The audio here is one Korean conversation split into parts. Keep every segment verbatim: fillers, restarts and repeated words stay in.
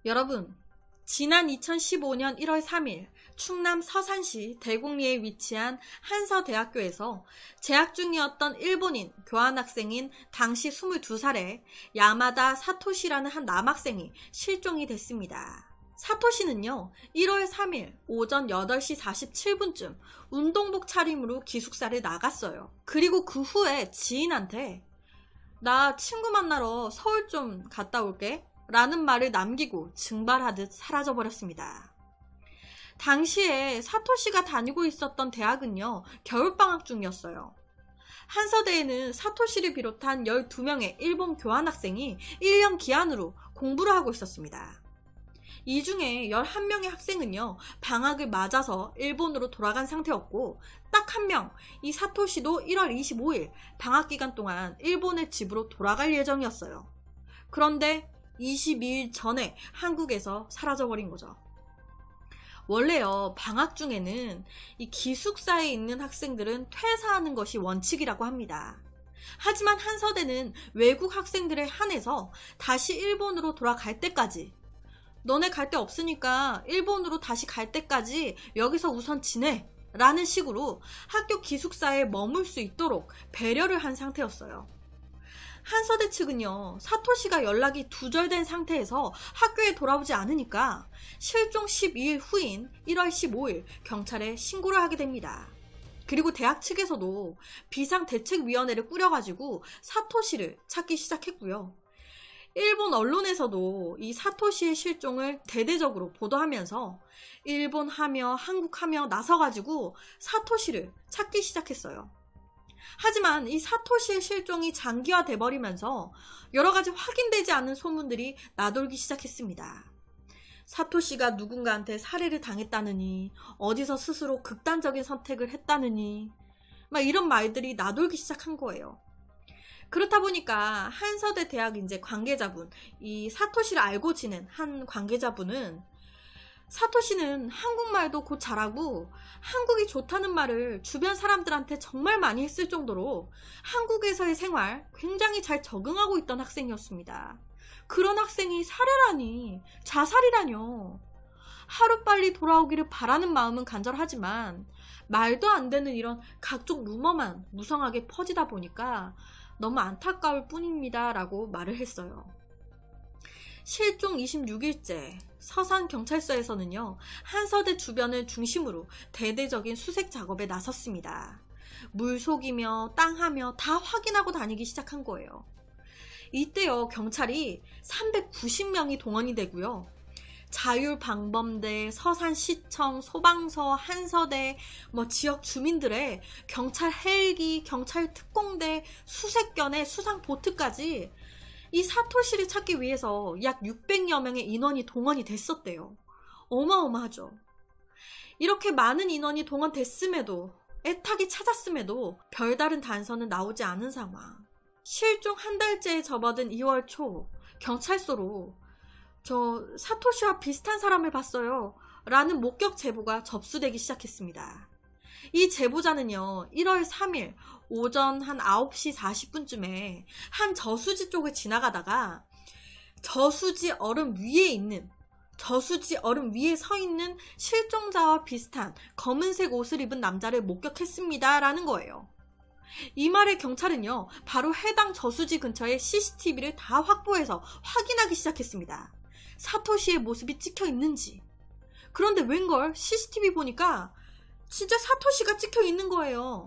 여러분, 지난 이천십오 년 일월 삼일 충남 서산시 대곡리에 위치한 한서대학교에서 재학 중이었던 일본인 교환학생인 당시 스물두 살의 야마다 사토시라는 한 남학생이 실종이 됐습니다. 사토시는요, 일월 삼일 오전 여덟 시 사십칠 분쯤 운동복 차림으로 기숙사를 나갔어요. 그리고 그 후에 지인한테 나 친구 만나러 서울 좀 갔다 올게 라는 말을 남기고 증발하듯 사라져버렸습니다. 당시에 사토시가 다니고 있었던 대학은요, 겨울방학 중이었어요. 한서대에는 사토시를 비롯한 열두 명의 일본 교환학생이 일 년 기한으로 공부를 하고 있었습니다. 이 중에 열한 명의 학생은요, 방학을 맞아서 일본으로 돌아간 상태였고, 딱 한 명, 이 사토시도 일월 이십오일 방학기간 동안 일본의 집으로 돌아갈 예정이었어요. 그런데 이십이일 전에 한국에서 사라져버린 거죠. 원래요, 방학 중에는 이 기숙사에 있는 학생들은 퇴사하는 것이 원칙이라고 합니다. 하지만 한서대는 외국 학생들에 한해서 다시 일본으로 돌아갈 때까지, 너네 갈 데 없으니까 일본으로 다시 갈 때까지 여기서 우선 지내 라는 식으로 학교 기숙사에 머물 수 있도록 배려를 한 상태였어요. 한서대 측은요, 사토시가 연락이 두절된 상태에서 학교에 돌아오지 않으니까 실종 십이일 후인 일월 십오일 경찰에 신고를 하게 됩니다. 그리고 대학 측에서도 비상대책위원회를 꾸려가지고 사토시를 찾기 시작했고요. 일본 언론에서도 이 사토시의 실종을 대대적으로 보도하면서 일본하며 한국하며 나서가지고 사토시를 찾기 시작했어요. 하지만 이 사토시의 실종이 장기화돼 버리면서 여러가지 확인되지 않은 소문들이 나돌기 시작했습니다. 사토시가 누군가한테 살해를 당했다느니, 어디서 스스로 극단적인 선택을 했다느니, 막 이런 말들이 나돌기 시작한 거예요. 그렇다 보니까 한서대 대학 이제 관계자분, 이 사토시를 알고 지낸 한 관계자분은 사토시는 한국말도 곧 잘하고 한국이 좋다는 말을 주변 사람들한테 정말 많이 했을 정도로 한국에서의 생활 굉장히 잘 적응하고 있던 학생이었습니다. 그런 학생이 살해라니, 자살이라뇨. 하루빨리 돌아오기를 바라는 마음은 간절하지만 말도 안 되는 이런 각종 루머만 무성하게 퍼지다 보니까 너무 안타까울 뿐입니다 라고 말을 했어요. 실종 이십육일째 서산경찰서에서는요, 한서대 주변을 중심으로 대대적인 수색 작업에 나섰습니다. 물속이며 땅하며 다 확인하고 다니기 시작한 거예요. 이때요, 경찰이 삼백구십 명이 동원이 되고요. 자율방범대, 서산시청, 소방서, 한서대, 뭐 지역 주민들의 경찰 헬기, 경찰 특공대, 수색견의 수상보트까지 이 사토시를 찾기 위해서 약 육백여 명의 인원이 동원이 됐었대요. 어마어마하죠. 이렇게 많은 인원이 동원됐음에도, 애타게 찾았음에도 별다른 단서는 나오지 않은 상황. 실종 한 달째에 접어든 이월 초 경찰서로 저 사토시와 비슷한 사람을 봤어요 라는 목격 제보가 접수되기 시작했습니다. 이 제보자는요, 일월 삼일 오전 한 아홉 시 사십 분쯤에 한 저수지 쪽을 지나가다가 저수지 얼음 위에 있는, 저수지 얼음 위에 서 있는 실종자와 비슷한 검은색 옷을 입은 남자를 목격했습니다 라는 거예요. 이 말에 경찰은요, 바로 해당 저수지 근처에 씨씨티비를 다 확보해서 확인하기 시작했습니다. 사토시의 모습이 찍혀 있는지. 그런데 웬걸 씨씨티비 보니까 진짜 사토시가 찍혀 있는 거예요.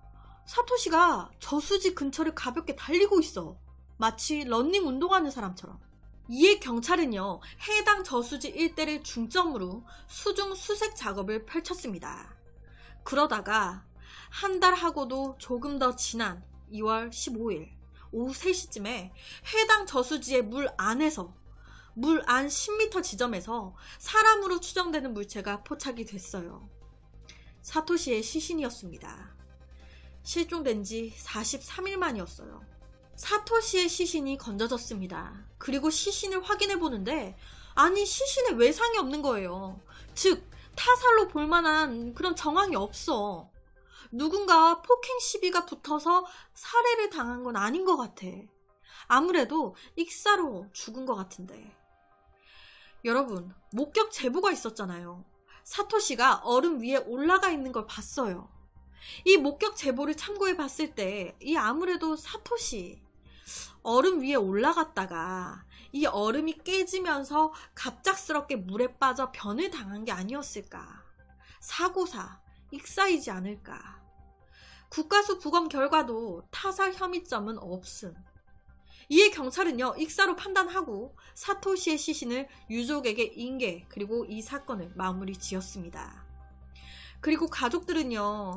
사토시가 저수지 근처를 가볍게 달리고 있어. 마치 러닝 운동하는 사람처럼. 이에 경찰은요, 해당 저수지 일대를 중점으로 수중 수색 작업을 펼쳤습니다. 그러다가 한 달 하고도 조금 더 지난 이월 십오일 오후 세 시쯤에 해당 저수지의 물 안에서, 물 안 십 미터 지점에서 사람으로 추정되는 물체가 포착이 됐어요. 사토시의 시신이었습니다. 실종된 지 사십삼일 만이었어요. 사토시의 시신이 건져졌습니다. 그리고 시신을 확인해 보는데, 아니 시신에 외상이 없는 거예요. 즉 타살로 볼만한 그런 정황이 없어. 누군가 폭행 시비가 붙어서 살해를 당한 건 아닌 것 같아. 아무래도 익사로 죽은 것 같은데. 여러분, 목격 제보가 있었잖아요. 사토시가 얼음 위에 올라가 있는 걸 봤어요. 이 목격 제보를 참고해 봤을 때 이 아무래도 사토시 얼음 위에 올라갔다가 이 얼음이 깨지면서 갑작스럽게 물에 빠져 변을 당한 게 아니었을까. 사고사, 익사이지 않을까. 국가수 부검 결과도 타살 혐의점은 없음. 이에 경찰은요, 익사로 판단하고 사토시의 시신을 유족에게 인계, 그리고 이 사건을 마무리 지었습니다. 그리고 가족들은요,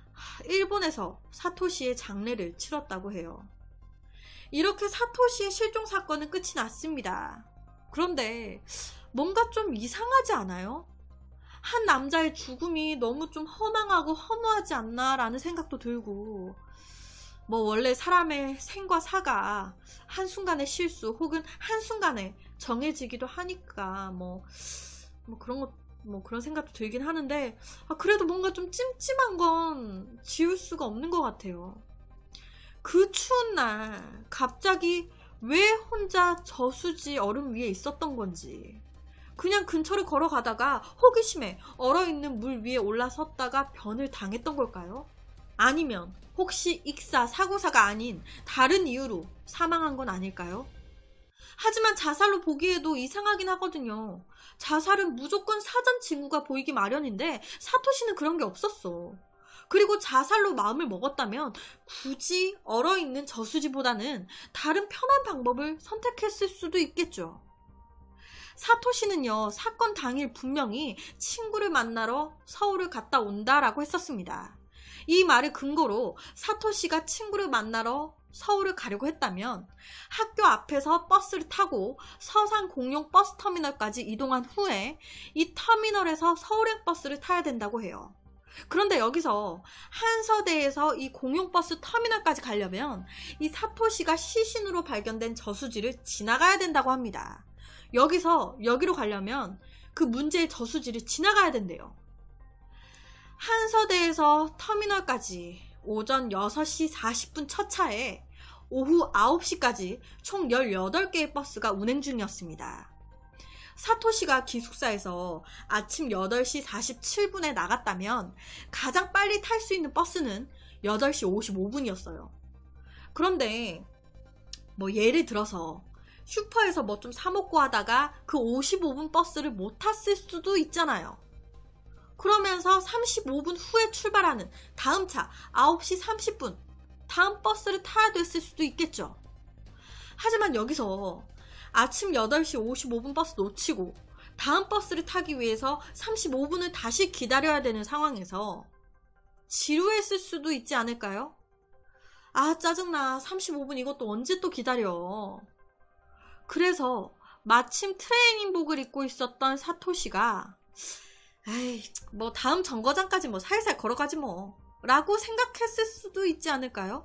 일본에서 사토시의 장례를 치렀다고 해요. 이렇게 사토시의 실종 사건은 끝이 났습니다. 그런데 뭔가 좀 이상하지 않아요? 한 남자의 죽음이 너무 좀 허망하고 허무하지 않나 라는 생각도 들고, 뭐 원래 사람의 생과 사가 한순간의 실수 혹은 한순간에 정해지기도 하니까 뭐, 뭐 그런 것, 뭐 그런 생각도 들긴 하는데, 아, 그래도 뭔가 좀 찜찜한 건 지울 수가 없는 것 같아요. 그 추운 날 갑자기 왜 혼자 저수지 얼음 위에 있었던 건지, 그냥 근처를 걸어가다가 호기심에 얼어있는 물 위에 올라섰다가 변을 당했던 걸까요? 아니면 혹시 익사, 사고사가 아닌 다른 이유로 사망한 건 아닐까요? 하지만 자살로 보기에도 이상하긴 하거든요. 자살은 무조건 사전 징후가 보이기 마련인데 사토시는 그런 게 없었어. 그리고 자살로 마음을 먹었다면 굳이 얼어있는 저수지보다는 다른 편한 방법을 선택했을 수도 있겠죠. 사토시는요, 사건 당일 분명히 친구를 만나러 서울을 갔다 온다라고 했었습니다. 이 말을 근거로 사토시가 친구를 만나러 서울을 가려고 했다면 학교 앞에서 버스를 타고 서산 공용 버스 터미널까지 이동한 후에 이 터미널에서 서울행 버스를 타야 된다고 해요. 그런데 여기서 한서대에서 이 공용버스 터미널까지 가려면 이 사토시가 시신으로 발견된 저수지를 지나가야 된다고 합니다. 여기서 여기로 가려면 그 문제의 저수지를 지나가야 된대요. 한서대에서 터미널까지 오전 여섯 시 사십 분 첫 차에 오후 아홉 시까지 총 열여덟 개의 버스가 운행 중이었습니다. 사토시가 기숙사에서 아침 여덟 시 사십칠 분에 나갔다면 가장 빨리 탈 수 있는 버스는 여덟 시 오십오 분이었어요. 그런데 뭐 예를 들어서 슈퍼에서 뭐 좀 사 먹고 하다가 그 오십오 분 버스를 못 탔을 수도 있잖아요. 그러면서 삼십오 분 후에 출발하는 다음 차 아홉 시 삼십 분 다음 버스를 타야 됐을 수도 있겠죠. 하지만 여기서 아침 여덟 시 오십오 분 버스 놓치고 다음 버스를 타기 위해서 삼십오 분을 다시 기다려야 되는 상황에서 지루했을 수도 있지 않을까요? 아, 짜증나. 삼십오 분 이것도 언제 또 기다려. 그래서 마침 트레이닝복을 입고 있었던 사토시가 에이, 뭐 다음 정거장까지 뭐 살살 걸어가지 뭐 라고 생각했을 수도 있지 않을까요?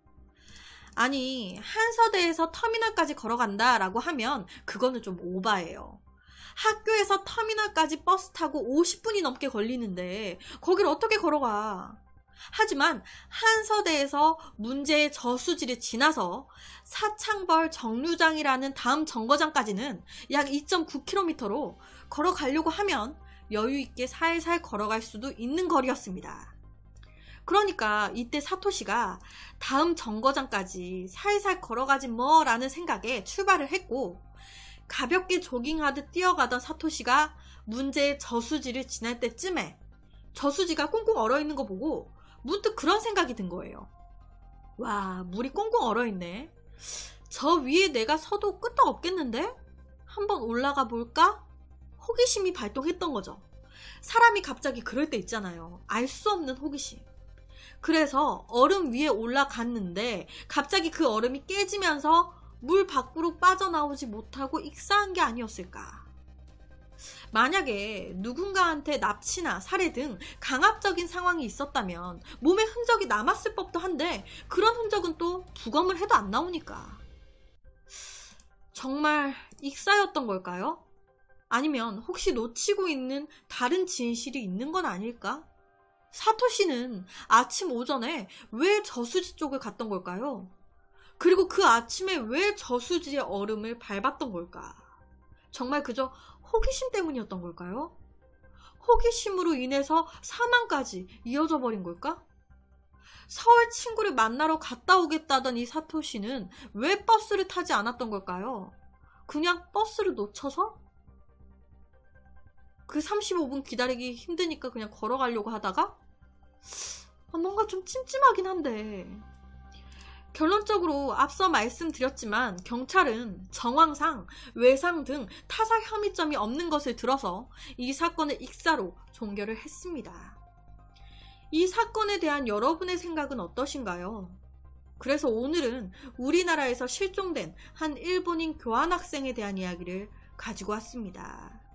아니, 한서대에서 터미널까지 걸어간다 라고 하면 그거는 좀 오바예요. 학교에서 터미널까지 버스 타고 오십 분이 넘게 걸리는데 거길 어떻게 걸어가? 하지만 한서대에서 문제의 저수지를 지나서 사창벌 정류장이라는 다음 정거장까지는 약 이 점 구 킬로미터로 걸어가려고 하면 여유있게 살살 걸어갈 수도 있는 거리였습니다. 그러니까 이때 사토시가 다음 정거장까지 살살 걸어가지 뭐 라는 생각에 출발을 했고, 가볍게 조깅하듯 뛰어가던 사토시가 문제의 저수지를 지날 때쯤에 저수지가 꽁꽁 얼어있는 거 보고 문득 그런 생각이 든 거예요. 와, 물이 꽁꽁 얼어있네. 저 위에 내가 서도 끄떡 없겠는데? 한번 올라가 볼까? 호기심이 발동했던 거죠. 사람이 갑자기 그럴 때 있잖아요. 알 수 없는 호기심. 그래서 얼음 위에 올라갔는데 갑자기 그 얼음이 깨지면서 물 밖으로 빠져나오지 못하고 익사한 게 아니었을까. 만약에 누군가한테 납치나 살해 등 강압적인 상황이 있었다면 몸에 흔적이 남았을 법도 한데 그런 흔적은 또 부검을 해도 안 나오니까. 정말 익사였던 걸까요? 아니면 혹시 놓치고 있는 다른 진실이 있는 건 아닐까? 사토시는 아침 오전에 왜 저수지 쪽을 갔던 걸까요? 그리고 그 아침에 왜 저수지의 얼음을 밟았던 걸까? 정말 그저 호기심 때문이었던 걸까요? 호기심으로 인해서 사망까지 이어져 버린 걸까? 서울 친구를 만나러 갔다 오겠다던 이 사토시는 왜 버스를 타지 않았던 걸까요? 그냥 버스를 놓쳐서? 그 삼십오 분 기다리기 힘드니까 그냥 걸어가려고 하다가? 아, 뭔가 좀 찜찜하긴 한데. 결론적으로 앞서 말씀드렸지만 경찰은 정황상 외상 등 타살 혐의점이 없는 것을 들어서 이 사건을 익사로 종결을 했습니다. 이 사건에 대한 여러분의 생각은 어떠신가요? 그래서 오늘은 우리나라에서 실종된 한 일본인 교환학생에 대한 이야기를 가지고 왔습니다.